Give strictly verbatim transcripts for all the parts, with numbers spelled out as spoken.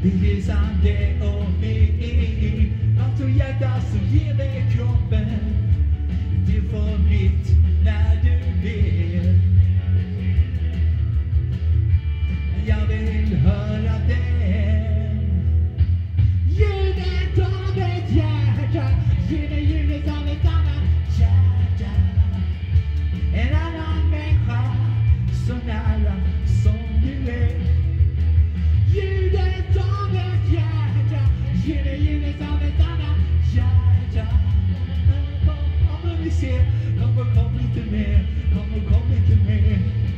Vi är sande och vi allt och hjärta som ger mig kroppen. Du får mitt när du vill. Jag vill höra det. Ljudet av ett hjärta. Ge mig ljudet av ett annat hjärta. En annan människa så nära som du är. Ljudet av ett hjärta. Ge mig ljudet av ett annat hjärta. Kom och vi ser. Kom och kom lite mer. Kom och kom lite mer.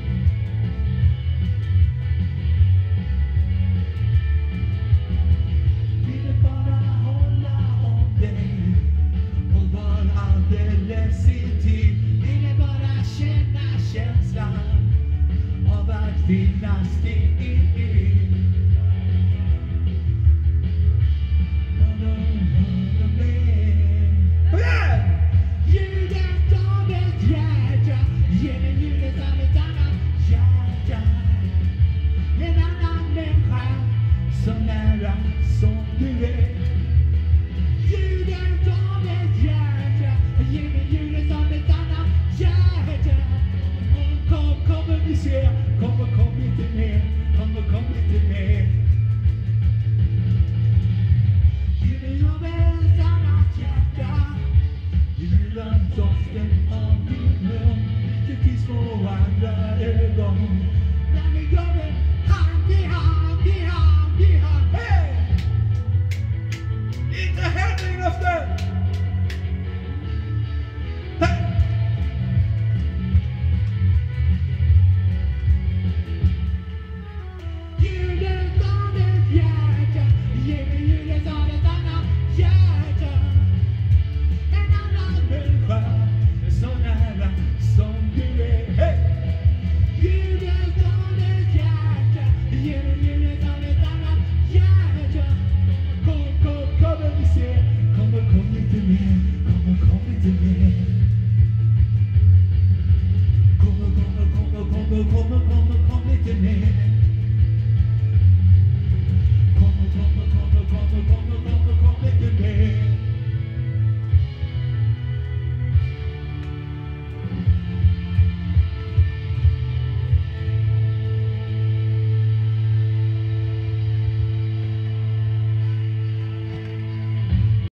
Ville bara hålla om dig och vara alldeles intill. Ville bara känna känslan av att finnas till. Ljudet av ett hjärta. Ge mig ljudet av ett annat hjärta. En annan människa så nära som du är. Ljudet av ett hjärta. Ge mig ljudet av ett annat hjärta. Kom, kom, kom och vi ser. Kom och kom lite mer. Kom och kom lite mer.